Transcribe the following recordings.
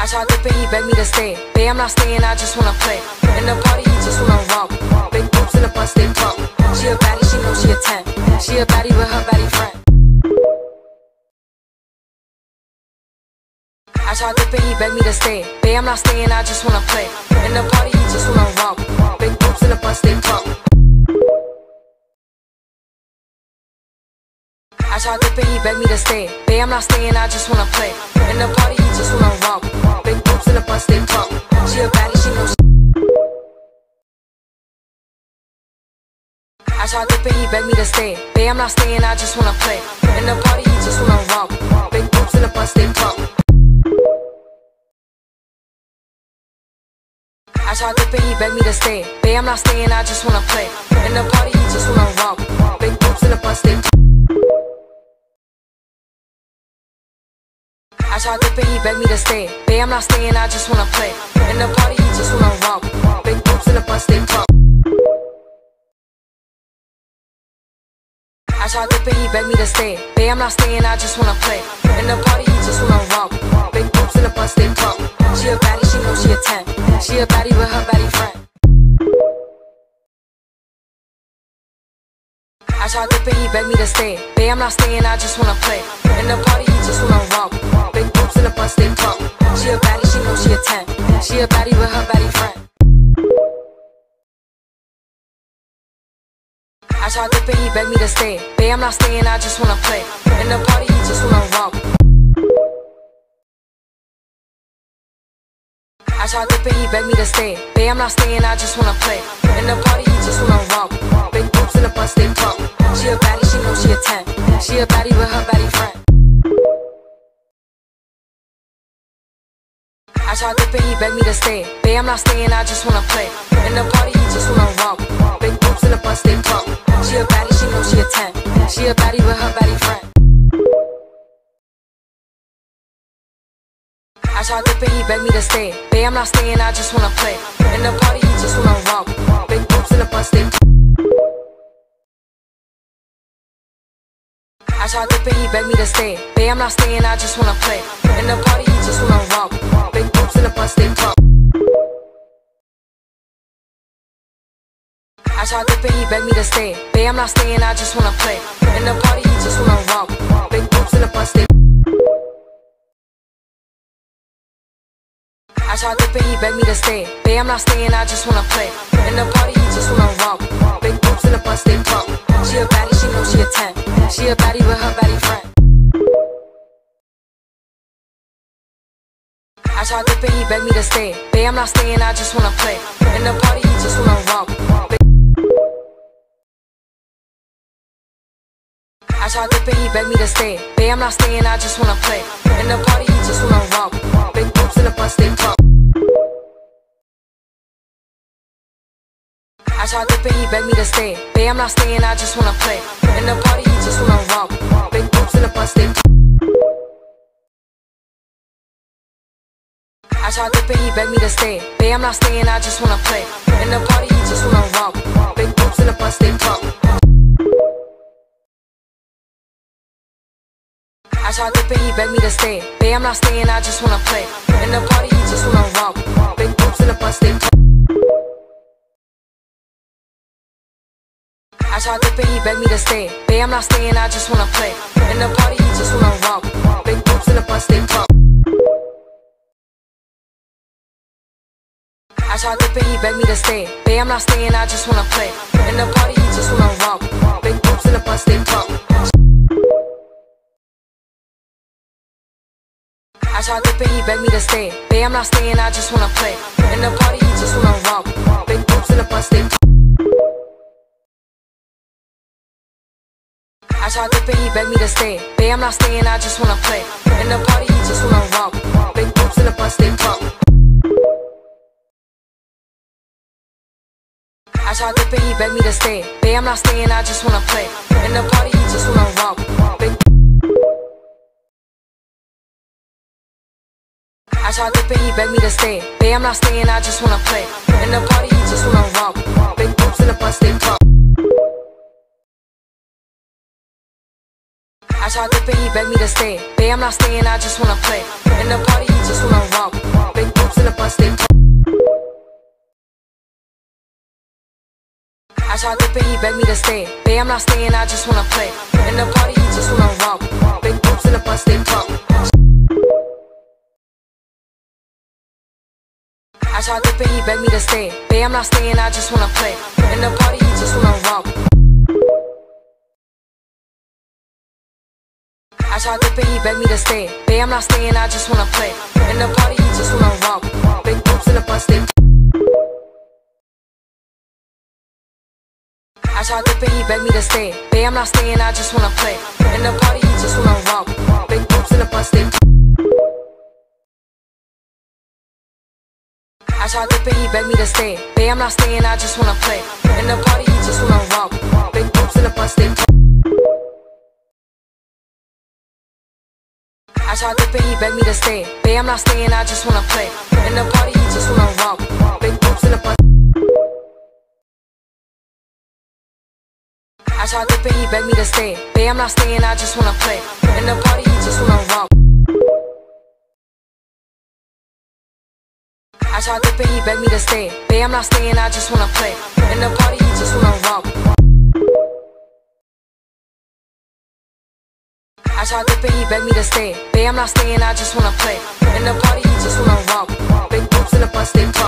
I tried to pay, he begged me to stay. Babe, I'm not staying, I just wanna play. In the party, he just wanna romp. Big boobs in the bus, they pump. She a baddie, she knows she a 10. She a baddie with her baddie friend. I tried to pay, he begged me to stay. Babe, I'm not staying, I just wanna play. In the party, he just wanna romp. Big boobs in the bus, they pump. I tried to pay, he begged me to stay. Babe, I'm not staying, I just wanna play. In the party, he just wanna romp. Big boobs in the bus, they pump. She a baddie, she knows. I tried to pay, he begged me to stay. Babe, I'm not staying, I just wanna play. In the party, he just wanna romp. Big boobs in the bus, they pump. I tried to pay, he begged me to stay. Babe, I'm not staying, I just wanna play. In the party, he just wanna romp. Big boobs in the bus, they pump. I tried to pay, he begged me to stay. Babe, I'm not staying, I just wanna play. In the party, he just wanna romp. Big boobs in the bus, they pump. I tried to pay, he begged me to stay. Babe, I'm not staying, I just wanna play. In the party, he just wanna romp. Big boobs in the bus, they pump. She a baddie, she knows she a 10. She a baddie with her baddie friend. I tried to pay, he begged me to stay. Babe, I'm not staying, I just wanna play. In the party, he just wanna romp. Big boobs in the bus, they pump. She a baddie, she knows she a 10. She a baddie with her baddie friend. I tried to pay, he begged me to stay. Babe, I'm not staying, I just wanna play. In the party, he just wanna romp. I tried to pay, he begged me to stay. Babe, I'm not staying, I just wanna play. In the party, he just wanna romp. Big boobs in the bus, they pump. She a baddie, she knows she a 10. She a baddie with her baddie friend. I tried to pay, he begged me to stay. Babe, I'm not staying, I just wanna play. In the party, he just wanna romp. Big boobs in the bus, they pump. She a baddie, she knows she a 10. She a baddie with her baddie friend. I tried to pay, he begged me to stay. Babe, I'm not staying, I just wanna play. In the party, he just wanna romp. Big boobs in the bus, they pump. I tried to pay, he begged me to stay. Babe, I'm not staying, I just wanna play. In the party, he just wanna romp. Big boobs in the bus, they pump. I tried to pay, he begged me to stay. Babe, I'm not staying, I just wanna play. In the party, he just wanna romp. Big boobs in the bus, they pump. I tried to pay, he begged me to stay. Babe, I'm not staying, I just wanna play. In the party, he just wanna romp. Big boobs in the bus, they pump. She a baddie, she knows she a 10. She a baddie with her baddie friend. I tried to pay, he begged me to stay. Babe, I'm not staying, I just wanna play. In the party, he just wanna romp. I tried to pay, he begged me to stay. Babe, I'm not staying, I just wanna play. In the party, he just wanna romp. Big boobs in the bus, they pump. I tried to pay, he begged me to stay. Babe, I'm not staying, I just wanna play. In the party, he just wanna romp. Big boobs in the bus, they pump. I tried to pay, he begged me to stay. Babe, I'm not staying, I just wanna play. In the party, he just wanna romp. Big boobs in the bus, they pump. I tried to pay, he begged me to stay. Babe, I'm not staying, I just wanna play. In the party, he just wanna romp. Big boobs in the bus, they pump. I tried to pay, he begged me to stay. Babe, I'm not staying, I just wanna play. In the party, he just wanna romp. Big boobs in the bus, they pump. I tried to pay, he begged me to stay. Babe, I'm not staying, I just wanna play. In the party, he just wanna romp. Big boobs in the bus, they pump. I tried to pay, he begged me to stay. Babe, I'm not staying, I just wanna play. In the party, he just wanna romp. Big boobs in the bus, they pump. I tried to pay, he begged me to stay. Babe, I'm not staying, I just wanna play. In the party, he just wanna romp. Big boobs in the bus, they pump. I tried to pay, he begged me to stay. Babe, I'm not staying, I just wanna play. In the party, he just wanna romp. Big. I tried to pay, he begged me to stay. Babe, I'm not staying, I just wanna play. In the party, he just wanna romp. Big boobs in the bus, they pump. I tried to pay, he begged me to stay. Babe, I'm not staying, I just wanna play. In the party, he just wanna romp. tried to pay, he begged me to stay. Babe, I'm not staying, I just wanna play. In the party, he just wanna romp. Big boobs in the bus, they pump. I tried to pay, he begged me to stay. Babe, I'm not staying, I just wanna play. In the party, he just wanna romp. I tried to pay, he begged me to stay. Babe, I'm not staying, I just wanna play. In the party, he just wanna romp. Big boobs in the bus, they I tried to pay, he begged me to stay. Babe, I'm not staying, I just wanna play. In the party, he just wanna romp. Big boobs in the bus, they I tried to pay, he begged me to stay. Babe, I'm not staying, I just wanna play. In the party, he just wanna romp. Big boobs in the bus, they I tried to pay, he begged me to stay. Babe, I'm not staying, I just wanna play. In the party, he just wanna romp. Big boobs in the bus. I tried to pay, he begged me to stay. Babe, I'm not staying, I just wanna play. In the party, he just wanna romp. I tried to pay, he begged me to stay. Babe, I'm not staying, I just wanna play. In the party, he just wanna romp. I tried to pay, he begged me to stay. Babe, I'm not staying, I just wanna play. In the party, he just wanna romp. Big boobs in the bus, they pump.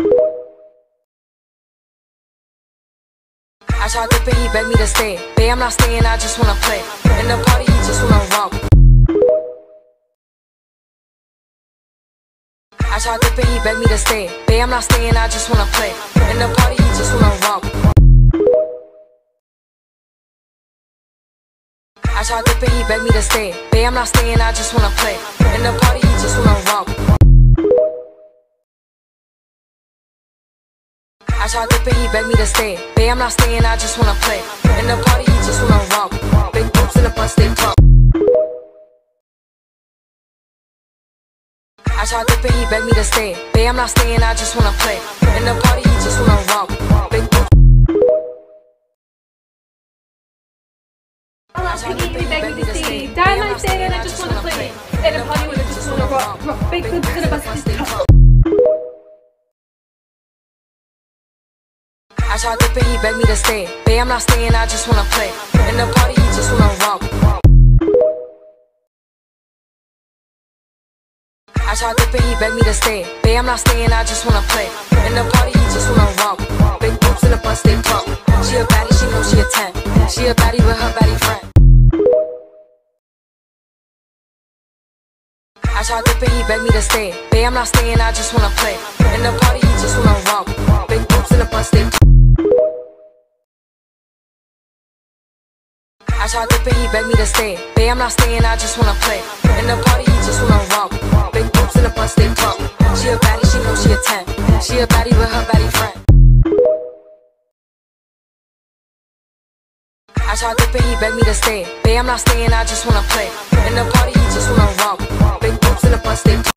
I tried to pay, he begged me to stay. Babe, I'm not staying, I just wanna play. In the party, he just wanna romp. I tried to pay, he begged me to stay. Babe, I'm not staying, I just wanna play. In the party, he just wanna romp. I tried to pay, he begged me to stay. Babe, I'm not staying, I just wanna play. In the party, he just wanna romp. I tried to pay, he begged me to stay. Babe, I'm not staying, I just wanna play. In the party, he just wanna romp. Big boobs in the bus, they pump. I tried to pay, he begged me to stay. Babe, I'm not staying, I just wanna play. In the party, he just wanna romp. Big boobs. I tried to pay, he begged me to stay. Babe, I'm not staying, I just wanna play. In the party, I just wanna romp. Big boobs in the bus, they pump. I tried to pay, he begged me to stay. Babe, I'm not staying, I just wanna play. In the party, he just wanna romp. I tried to pay, he begged me to stay. Babe, I'm not staying, I just wanna play. In the party, he just wanna romp. Big boobs in the bus, they pump. She a baddie, she knows she a 10. She a baddie with her baddie friend. I tried to pay, he begged me to stay. Babe, I'm not staying, I just wanna play. In the party, he just wanna romp. Big boobs in the bus, they pump. I tried to pay, he begged me to stay. Babe, I'm not staying, I just wanna play. In the party, he just wanna romp. Big boobs in the bus, they pump. She a baddie, she knows she a 10. She a baddie with her baddie friend. I tried to pay, he begged me to stay. Babe, I'm not staying, I just wanna play. In the party, he just wanna romp. Big boobs in the bus, they pump.